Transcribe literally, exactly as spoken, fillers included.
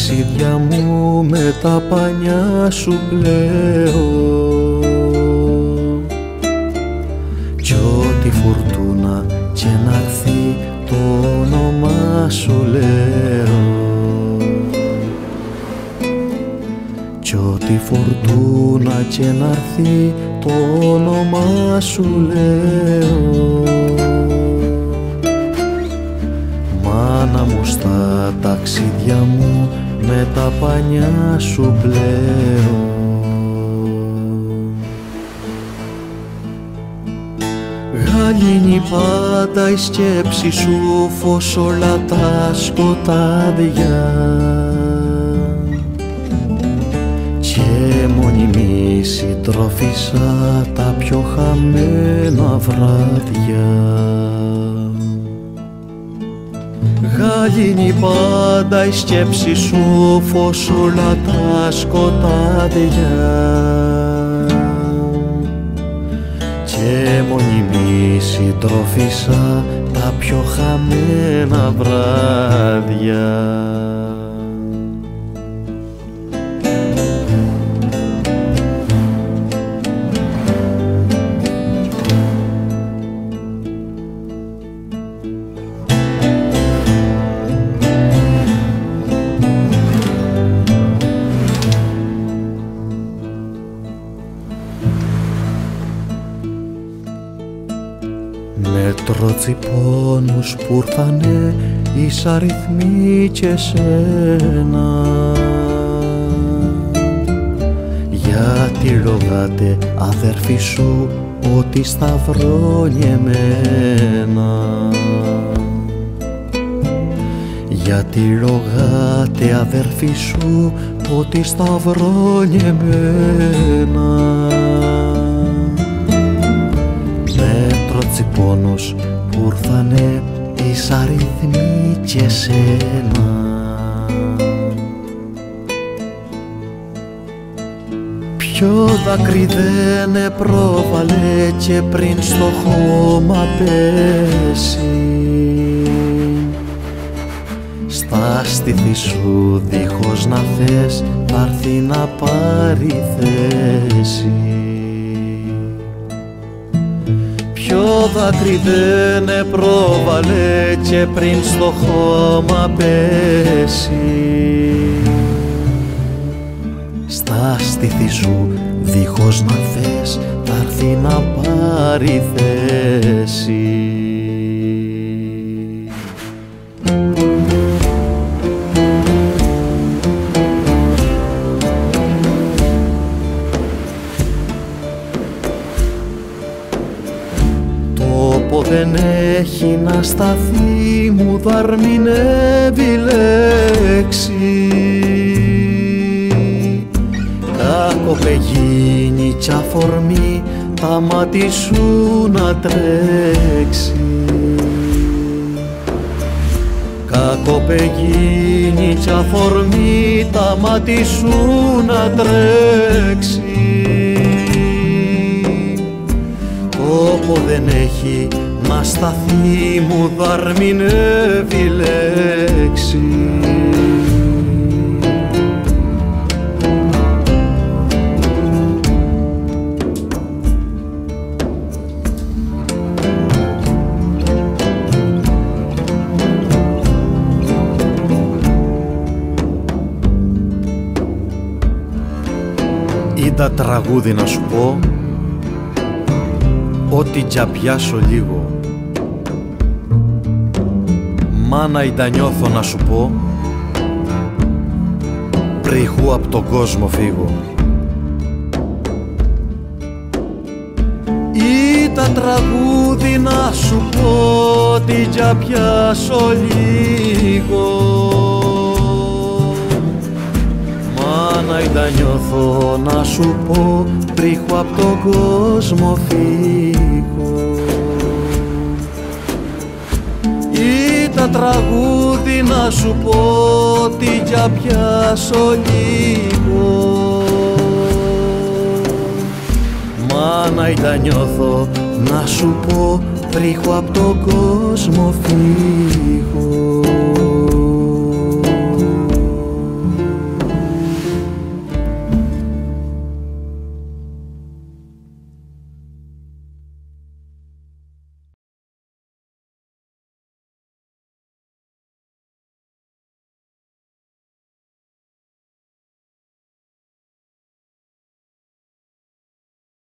ταξίδια μου με τα πανιά σου πλέω κι ό,τι φουρτούνα και να'ρθεί το όνομά σου λέω κι ό,τι φουρτούνα και να'ρθεί το όνομά σου λέω μάνα μου στα ταξίδια μου με τα πανιά σου πλέω. Γαλήνει πάντα η σκέψη σου φως όλα τα σκοτάδια και μόνιμη συντρόφισσα τα πιο χαμένα βράδια. Γαλήνει πάντα η σκέψη σου φως όλα τα σκοτάδια και μόνιμη συντρόφισσα τα πιο χαμένα βράδια. Τρότσι πόνους που ήρθανε εις αριθμοί και σένα γιατί ρογάτε αδέρφη σου ότι σταυρώνει εμένα γιατί ρογάτε αδέρφη σου ότι σταυρώνει εμένα τρότσι πόνους που ήρθανε εις αριθμοί και σένα. Ποιο δάκρυ δεν πρόβαλε και πριν στο χώμα πέσει στα στήθη σου δίχως να θες θα έρθει να πάρει θέση. Ποιο δάκρυ δεν πρόβαλε και πριν στο χώμα πέσει στα στήθη σου δίχως να θες θα έρθει να πάρει θέση. Δεν έχει να σταθεί μου δαρμινεύει λέξη κακοπεγίνει κι αφορμή τα μάτι σου να τρέξει κακοπεγίνει κι αφορμή τα μάτι σου να τρέξει όπου δεν έχει να σταθεί μου δαρμινεύει λέξη. Είδα τραγούδι να σου πω ό,τι κι πιάσω λίγο μάνα ήταν νιώθω να σου πω πρίχου απ' τον κόσμο φύγω. Ήταν τραγούδι να σου πω ό,τι κι πιάσω λίγο μάνα ήταν νιώθω να σου πω πρίχου απ' τον κόσμο φύγω. Ήταν τραγούδι να σου πω ότι για πιάσω λίγο μάνα ήταν νιώθω να σου πω πρίχου απ' τον κόσμο φύγω.